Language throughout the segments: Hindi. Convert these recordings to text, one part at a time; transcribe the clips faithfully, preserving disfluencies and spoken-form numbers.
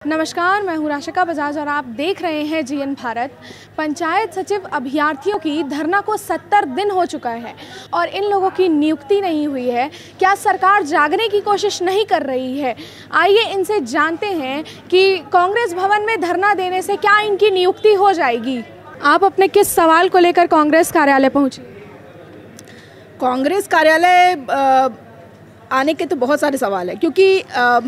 नमस्कार, मैं हूँ राशिका बजाज और आप देख रहे हैं जीएन भारत। पंचायत सचिव अभ्यर्थियों की धरना को सत्तर दिन हो चुका है और इन लोगों की नियुक्ति नहीं हुई है। क्या सरकार जागने की कोशिश नहीं कर रही है? आइए इनसे जानते हैं कि कांग्रेस भवन में धरना देने से क्या इनकी नियुक्ति हो जाएगी। आप अपने किस सवाल को लेकर कांग्रेस कार्यालय पहुँचे? कांग्रेस कार्यालय आने के तो बहुत सारे सवाल हैं, क्योंकि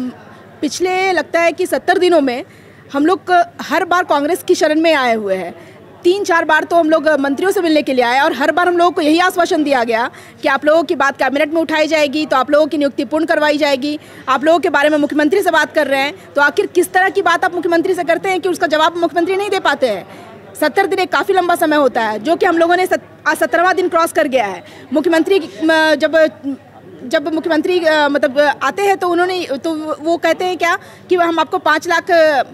पिछले लगता है कि सत्तर दिनों में हम लोग हर बार कांग्रेस की शरण में आए हुए हैं। तीन चार बार तो हम लोग मंत्रियों से मिलने के लिए आए और हर बार हम लोगों को यही आश्वासन दिया गया कि आप लोगों की बात कैबिनेट में उठाई जाएगी, तो आप लोगों की नियुक्ति पूर्ण करवाई जाएगी। आप लोगों के बारे में मुख्यमंत्री से बात कर रहे हैं, तो आखिर किस तरह की बात आप मुख्यमंत्री से करते हैं कि उसका जवाब मुख्यमंत्री नहीं दे पाते हैं। सत्तर दिन एक काफ़ी लंबा समय होता है, जो कि हम लोगों ने आज सत्तरवां दिन क्रॉस कर गया है। मुख्यमंत्री जब जब मुख्यमंत्री मतलब आते हैं तो उन्होंने तो वो कहते हैं क्या कि हम आपको पाँच लाख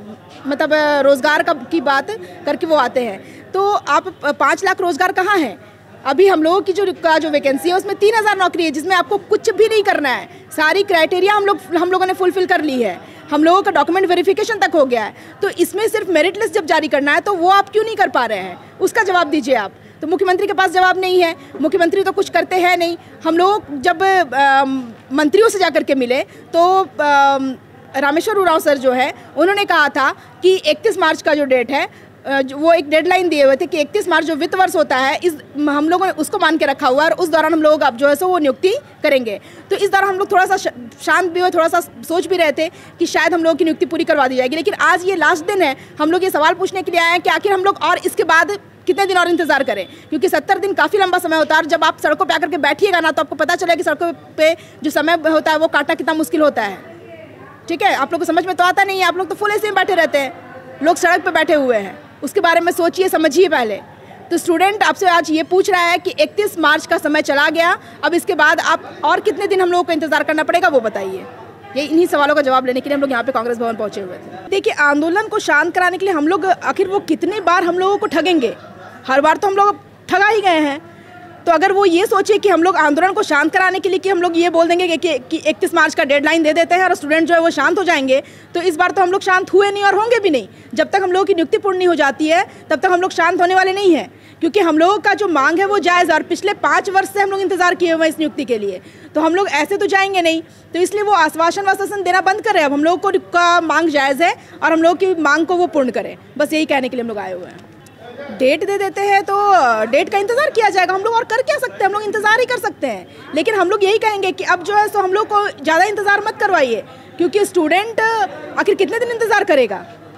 मतलब रोज़गार का की बात करके वो आते हैं। तो आप पाँच लाख रोज़गार कहाँ हैं? अभी हम लोगों की जो का जो वैकेंसी है उसमें तीन हज़ार नौकरी है, जिसमें आपको कुछ भी नहीं करना है। सारी क्राइटेरिया हम लोग हम लोगों ने फुलफिल कर ली है। हम लोगों का डॉक्यूमेंट वेरिफिकेशन तक हो गया है। तो इसमें सिर्फ मेरिट लिस्ट जब जारी करना है तो वो आप क्यों नहीं कर पा रहे हैं? उसका जवाब दीजिए आप। तो मुख्यमंत्री के पास जवाब नहीं है, मुख्यमंत्री तो कुछ करते हैं नहीं। हम लोग जब आ, मंत्रियों से जाकर के मिले तो आ, रामेश्वर उरांव सर जो है उन्होंने कहा था कि इकतीस मार्च का जो डेट है वो एक डेडलाइन दिए हुए थे कि इकतीस मार्च जो वित्त वर्ष होता है, इस हम लोगों ने उसको मान के रखा हुआ है और उस दौरान हम लोग अब जो है सो वो नियुक्ति करेंगे। तो इस दौरान हम लोग थोड़ा सा शांत भी हुए, थोड़ा सा सोच भी रहे थे कि शायद हम लोगों की नियुक्ति पूरी करवा दी जाएगी। लेकिन आज ये लास्ट दिन है, हम लोग ये सवाल पूछने के लिए आए हैं कि आखिर हम लोग और इसके बाद कितने दिन और इंतजार करें, क्योंकि सत्तर दिन काफ़ी लंबा समय होता है। और जब आप सड़कों पे आकर के बैठिएगा ना तो आपको पता चलेगा कि सड़कों पे जो समय होता है वो काटना कितना मुश्किल होता है। ठीक है, आप लोग को समझ में तो आता नहीं है, आप लोग तो फुल ऐसे में बैठे रहते हैं, लोग सड़क पे बैठे हुए हैं। उसके बारे में सोचिए, समझिए पहले। तो स्टूडेंट आपसे आज ये पूछ रहा है कि इकतीस मार्च का समय चला गया, अब इसके बाद आप और कितने दिन हम लोगों को इंतजार करना पड़ेगा, वो बताइए। ये इन्हीं सवालों का जवाब लेने के लिए हम लोग यहाँ पे कांग्रेस भवन पहुंचे हुए थे। देखिए, आंदोलन को शांत कराने के लिए हम लोग आखिर वो कितनी बार हम लोगों को ठगेंगे? हर बार तो हम लोग ठगा ही गए हैं। तो अगर वो ये सोचे कि हम लोग आंदोलन को शांत कराने के लिए कि हम लोग ये बोल देंगे कि इकतीस मार्च का डेडलाइन दे देते हैं और स्टूडेंट जो है वो शांत हो जाएंगे, तो इस बार तो हम लोग शांत हुए नहीं और होंगे भी नहीं। जब तक हम लोगों की नियुक्ति पूर्ण नहीं हो जाती है तब तक हम लोग शांत होने वाले नहीं हैं, क्योंकि हम लोगों का जो मांग है वो जायज़, और पिछले पाँच वर्ष से हम लोग इंतजार किए हुए हैं इस नियुक्ति के लिए। तो हम लोग ऐसे तो जाएंगे नहीं, तो इसलिए वो आश्वासन वाश्वासन देना बंद करें। अब हम लोगों को का मांग जायज़ है और हम लोग की मांग को वो पूर्ण करें, बस यही कहने के लिए हम लोग आए हुए हैं। डेट दे देते हैं तो डेट का इंतज़ार किया जाएगा। हम लोग और कर क्या सकते हैं? हम लोग इंतज़ार ही कर सकते हैं, लेकिन हम लोग यही कहेंगे कि अब जो है सो हम लोग को ज़्यादा इंतज़ार मत करवाइए, क्योंकि स्टूडेंट आखिर कितने दिन इंतज़ार करेगा?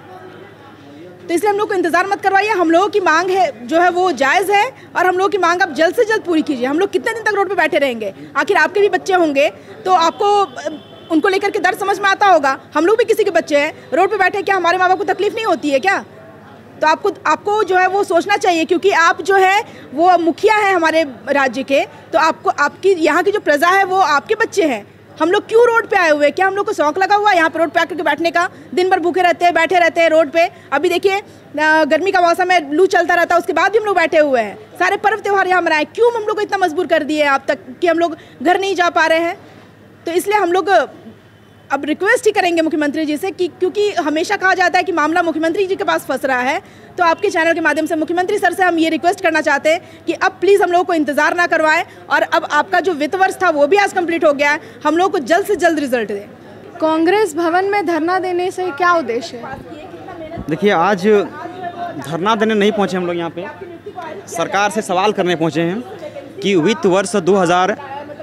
तो इसलिए हम लोग को इंतज़ार मत करवाइए। हम लोगों की मांग है जो है वो जायज़ है और हम लोगों की मांग आप जल्द से जल्द पूरी कीजिए। हम लोग कितने दिन तक रोड पे बैठे रहेंगे? आखिर आपके भी बच्चे होंगे तो आपको उनको लेकर के दर्द समझ में आता होगा। हम लोग भी किसी के बच्चे हैं, रोड पे बैठे, क्या हमारे माँ बाप को तकलीफ नहीं होती है क्या? तो आपको आपको जो है वो सोचना चाहिए, क्योंकि आप जो है वो मुखिया हैं हमारे राज्य के, तो आपको आपकी यहाँ की जो प्रजा है वो आपके बच्चे हैं। हम लोग क्यों रोड पे आए हुए हैं? क्या हम लोग को शौक लगा हुआ है यहाँ पे रोड पे आकर के बैठने का? दिन भर भूखे रहते हैं, बैठे रहते हैं रोड पे। अभी देखिए गर्मी का मौसम है, लू चलता रहता है, उसके बाद भी हम लोग बैठे हुए हैं। सारे पर्व त्यौहार यहाँ मनाए, क्यों हम लोग को इतना मजबूर कर दिए आप तक कि हम लोग घर नहीं जा पा रहे हैं? तो इसलिए हम लोग अब रिक्वेस्ट ही करेंगे मुख्यमंत्री जी से कि क्योंकि हमेशा कहा जाता है कि मामला मुख्यमंत्री जी के पास फंस रहा है, तो आपके चैनल के माध्यम से मुख्यमंत्री सर से हम ये रिक्वेस्ट करना चाहते हैं कि अब प्लीज़ हम लोगों को इंतज़ार ना करवाएं और अब आपका जो वित्त वर्ष था वो भी आज कंप्लीट हो गया है, हम लोगों को जल्द से जल्द रिजल्ट दें। कांग्रेस भवन में धरना देने से क्या उद्देश्य है? देखिए, आज धरना देने नहीं पहुँचे हम लोग, यहाँ पे सरकार से सवाल करने पहुँचे हैं कि वित्त वर्ष दो हज़ार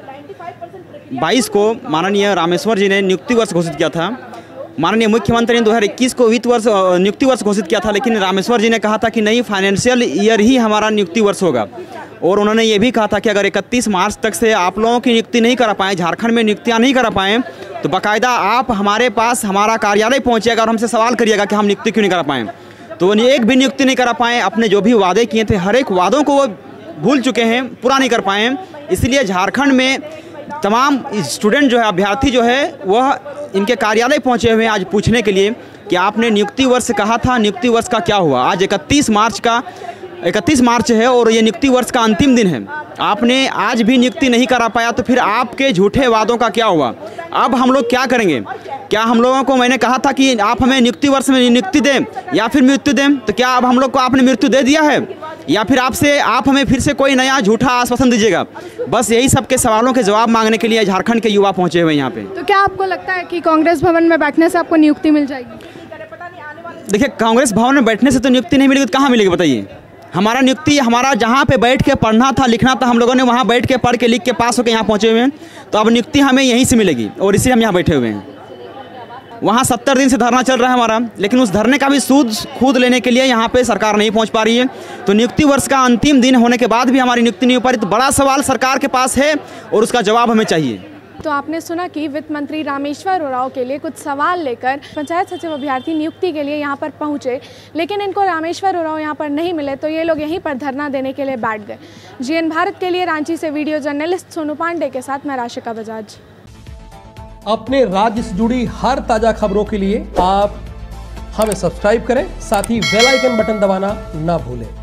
बाईस को माननीय रामेश्वर जी ने नियुक्ति वर्ष घोषित किया था। माननीय मुख्यमंत्री ने दो हज़ार इक्कीस को वित्त वर्ष नियुक्ति वर्ष घोषित किया था, लेकिन रामेश्वर जी ने कहा था कि नहीं, फाइनेंशियल ईयर ही हमारा नियुक्ति वर्ष होगा। और उन्होंने ये भी कहा था कि अगर इकतीस मार्च तक से आप लोगों की नियुक्ति नहीं करा पाएँ, झारखंड में नियुक्तियाँ नहीं करा पाएँ, तो बाकायदा आप हमारे पास हमारा कार्यालय पहुँचिएगा और हमसे सवाल करिएगा कि हम नियुक्ति क्यों नहीं करा पाएँ। तो एक भी नियुक्ति नहीं करा पाएँ, अपने जो भी वादे किए थे हर एक वादों को वो भूल चुके हैं, पूरा नहीं कर पाए। इसलिए झारखंड में तमाम स्टूडेंट जो है, अभ्यर्थी जो है, वह इनके कार्यालय पहुंचे हुए हैं आज पूछने के लिए कि आपने नियुक्ति वर्ष कहा था, नियुक्ति वर्ष का क्या हुआ? आज इकतीस मार्च का इकतीस मार्च है और ये नियुक्ति वर्ष का अंतिम दिन है, आपने आज भी नियुक्ति नहीं करा पाया, तो फिर आपके झूठे वादों का क्या हुआ? अब हम लोग क्या करेंगे? क्या हम लोगों को, मैंने कहा था कि आप हमें नियुक्ति वर्ष में नियुक्ति दें या फिर मृत्यु दें, तो क्या अब हम लोग को आपने मृत्यु दे दिया है या फिर आपसे आप हमें फिर से कोई नया झूठा आश्वासन दीजिएगा? बस यही सब के सवालों के जवाब मांगने के लिए झारखंड के युवा पहुंचे हुए यहाँ पे। तो क्या आपको लगता है कि कांग्रेस भवन में बैठने से आपको नियुक्ति मिल जाएगी? देखिए, कांग्रेस भवन में बैठने से तो नियुक्ति नहीं मिलेगी, तो कहाँ मिलेगी बताइए? हमारा नियुक्ति, हमारा जहाँ पे बैठ के पढ़ना था, लिखना था, हम लोगों ने वहाँ बैठ के पढ़ के लिख के पास होकर यहाँ पहुँचे हुए हैं, तो अब नियुक्ति हमें यहीं से मिलेगी और इसीलिए हम यहाँ बैठे हुए हैं। वहाँ सत्तर दिन से धरना चल रहा है हमारा, लेकिन उस धरने का भी सूद खुद लेने के लिए यहाँ पे सरकार नहीं पहुँच पा रही है। तो नियुक्ति वर्ष का अंतिम दिन होने के बाद भी हमारी नियुक्ति नहीं हो पा रही, तो बड़ा सवाल सरकार के पास है और उसका जवाब हमें चाहिए। तो आपने सुना कि वित्त मंत्री रामेश्वर उरांव के लिए कुछ सवाल लेकर पंचायत सचिव अभ्यर्थी नियुक्ति के लिए यहाँ पर पहुँचे, लेकिन इनको रामेश्वर उरांव यहाँ पर नहीं मिले, तो ये लोग यहीं पर धरना देने के लिए बैठ गए। जीएन भारत के लिए रांची से वीडियो जर्नलिस्ट सोनू पांडे के साथ मैं राशिका बजाज। अपने राज्य से जुड़ी हर ताजा खबरों के लिए आप हमें सब्सक्राइब करें, साथ ही बेल आइकन बटन दबाना ना भूलें।